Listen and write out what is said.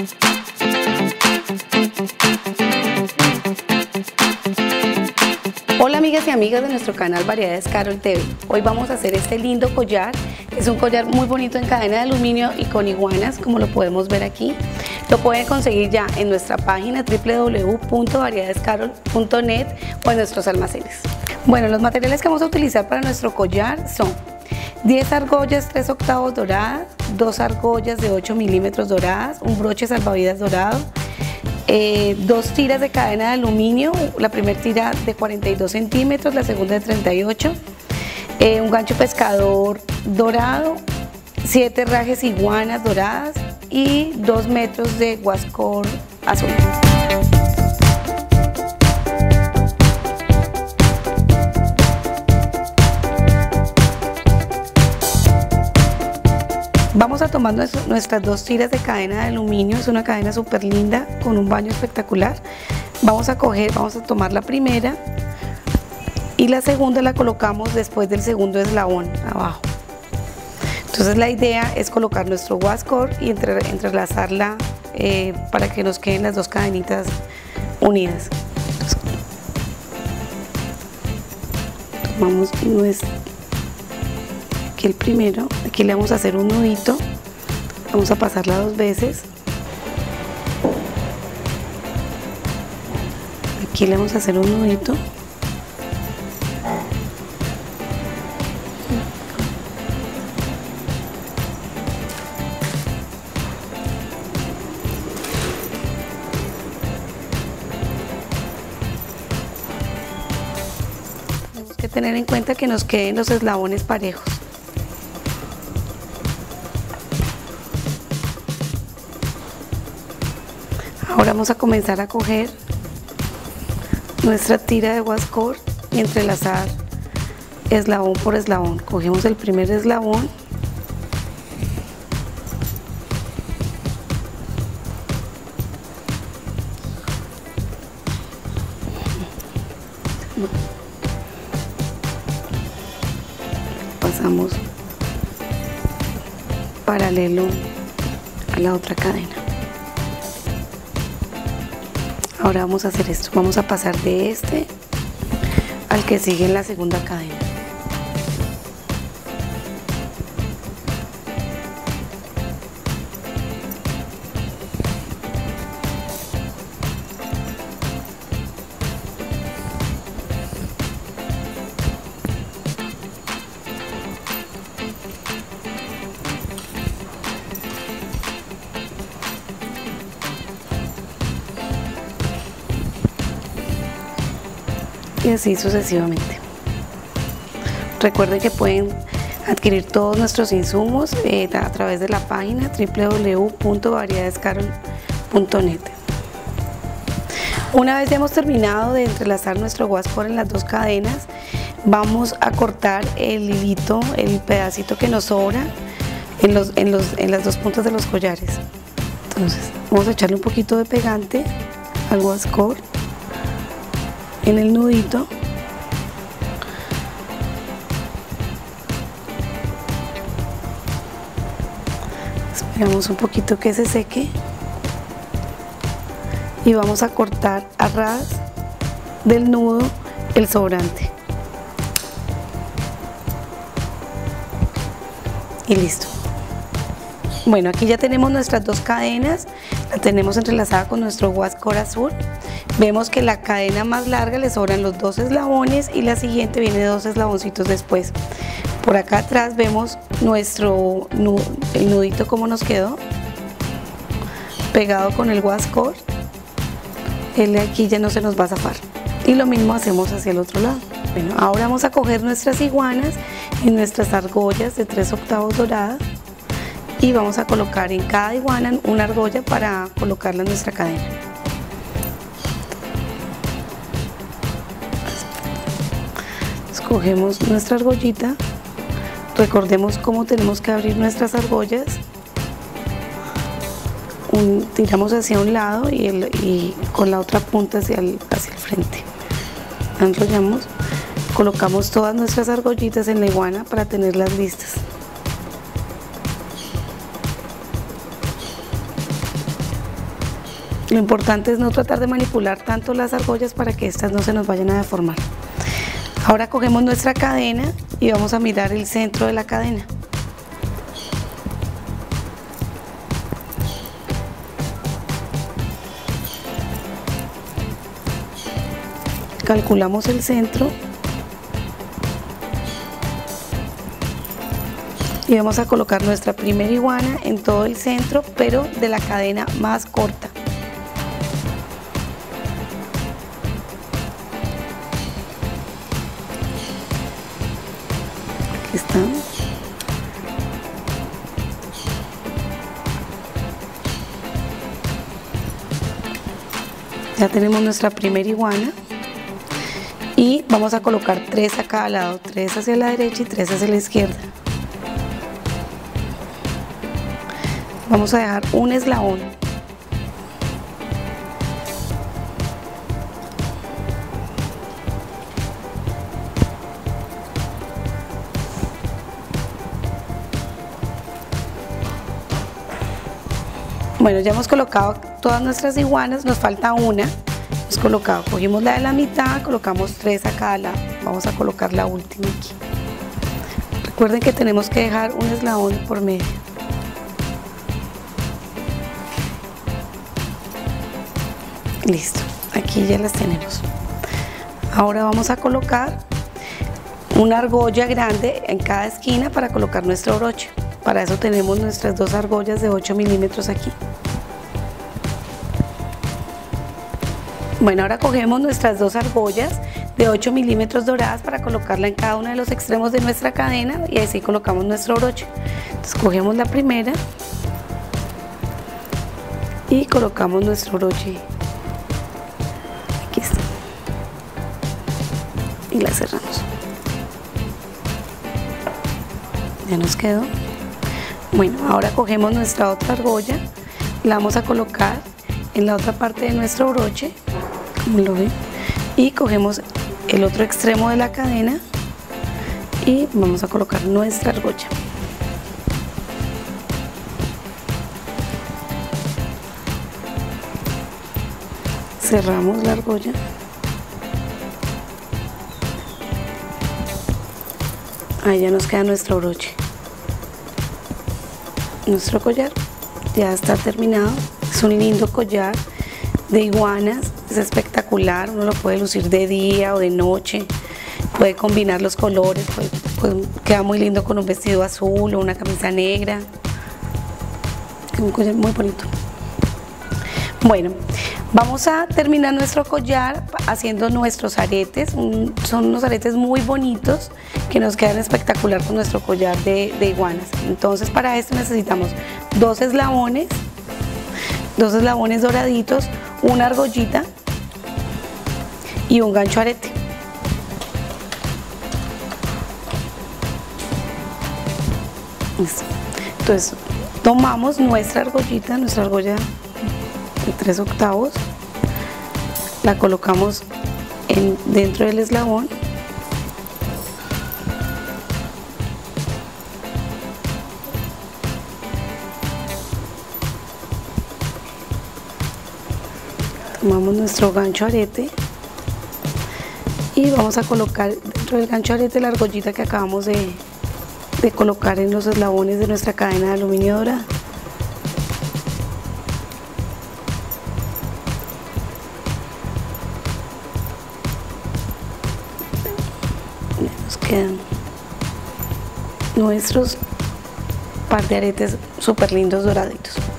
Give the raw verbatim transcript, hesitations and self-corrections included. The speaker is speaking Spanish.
Hola amigas y amigas de nuestro canal Variedades Carol T V. Hoy vamos a hacer este lindo collar. Es un collar muy bonito en cadena de aluminio y con iguanas, como lo podemos ver aquí. Lo pueden conseguir ya en nuestra página w w w punto variedades carol punto net o en nuestros almacenes. Bueno, los materiales que vamos a utilizar para nuestro collar son diez argollas tres octavos doradas, dos argollas de ocho milímetros doradas, un broche salvavidas dorado, Eh, dos tiras de cadena de aluminio, la primera tira de cuarenta y dos centímetros, la segunda de treinta y ocho, eh, un gancho pescador dorado, siete rajes iguanas doradas y dos metros de guascor azul. Vamos a tomar nuestras dos tiras de cadena de aluminio, es una cadena súper linda con un baño espectacular. Vamos a coger, vamos a tomar la primera y la segunda la colocamos después del segundo eslabón abajo. Entonces la idea es colocar nuestro guascor y entre, entrelazarla eh, para que nos queden las dos cadenitas unidas. Entonces, tomamos nuestro el primero, aquí le vamos a hacer un nudito, vamos a pasarla dos veces, aquí le vamos a hacer un nudito, tenemos que tener en cuenta que nos queden los eslabones parejos. Ahora vamos a comenzar a coger nuestra tira de guascor y entrelazar eslabón por eslabón. Cogemos el primer eslabón, pasamos paralelo a la otra cadena. Ahora vamos a hacer esto, vamos a pasar de este al que sigue en la segunda cadena. Y así sucesivamente. Recuerden que pueden adquirir todos nuestros insumos eh, a través de la página w w w punto variedades carol punto net. Una vez ya hemos terminado de entrelazar nuestro guascor en las dos cadenas, vamos a cortar el hilito, el pedacito que nos sobra en, los, en, los, en las dos puntas de los collares. Entonces vamos a echarle un poquito de pegante al guascor en el nudito, esperamos un poquito que se seque y vamos a cortar a ras del nudo el sobrante y listo. Bueno, aquí ya tenemos nuestras dos cadenas, la tenemos entrelazada con nuestro guascor azul. Vemos que la cadena más larga le sobran los dos eslabones y la siguiente viene dos eslaboncitos después. Por acá atrás vemos nuestro nudo, el nudito como nos quedó, pegado con el guascor. El aquí ya no se nos va a zafar. Y lo mismo hacemos hacia el otro lado. Bueno, ahora vamos a coger nuestras iguanas y nuestras argollas de tres octavos doradas y vamos a colocar en cada iguana una argolla para colocarla en nuestra cadena. Cogemos nuestra argollita, recordemos cómo tenemos que abrir nuestras argollas, un, tiramos hacia un lado y, el, y con la otra punta hacia el, hacia el frente, enrollamos, colocamos todas nuestras argollitas en la iguana para tenerlas listas. Lo importante es no tratar de manipular tanto las argollas para que estas no se nos vayan a deformar. Ahora cogemos nuestra cadena y vamos a mirar el centro de la cadena. Calculamos el centro y vamos a colocar nuestra primera iguana en todo el centro, pero de la cadena más corta. Aquí está. Ya tenemos nuestra primera iguana. Y vamos a colocar tres a cada lado, tres hacia la derecha y tres hacia la izquierda. Vamos a dejar un eslabón. Bueno, ya hemos colocado todas nuestras iguanas, nos falta una. Hemos colocado, cogimos la de la mitad, colocamos tres a cada lado. Vamos a colocar la última aquí. Recuerden que tenemos que dejar un eslabón por medio. Listo, aquí ya las tenemos. Ahora vamos a colocar una argolla grande en cada esquina para colocar nuestro broche. Para eso tenemos nuestras dos argollas de ocho milímetros aquí. Bueno, ahora cogemos nuestras dos argollas de ocho milímetros doradas para colocarla en cada uno de los extremos de nuestra cadena y así colocamos nuestro broche. Entonces cogemos la primera y colocamos nuestro broche. Aquí está. Y la cerramos. Ya nos quedó. Bueno, ahora cogemos nuestra otra argolla, la vamos a colocar en la otra parte de nuestro broche, como lo ven, y cogemos el otro extremo de la cadena y vamos a colocar nuestra argolla. Cerramos la argolla. Ahí ya nos queda nuestro broche. Nuestro collar ya está terminado. Es un lindo collar de iguanas, es espectacular, uno lo puede lucir de día o de noche, puede combinar los colores, puede, puede, queda muy lindo con un vestido azul o una camisa negra. Es un collar muy bonito. Bueno, vamos a terminar nuestro collar haciendo nuestros aretes. Un, son unos aretes muy bonitos que nos quedan espectacular con nuestro collar de, de iguanas. Entonces para esto necesitamos dos eslabones, dos eslabones doraditos, una argollita y un gancho arete. Listo. Entonces tomamos nuestra argollita, nuestra argolla de tres octavos, la colocamos en, dentro del eslabón. Tomamos nuestro gancho arete y vamos a colocar dentro del gancho arete la argollita que acabamos de, de colocar en los eslabones de nuestra cadena de aluminio dorada. Ya nos quedan nuestros par de aretes súper lindos doraditos.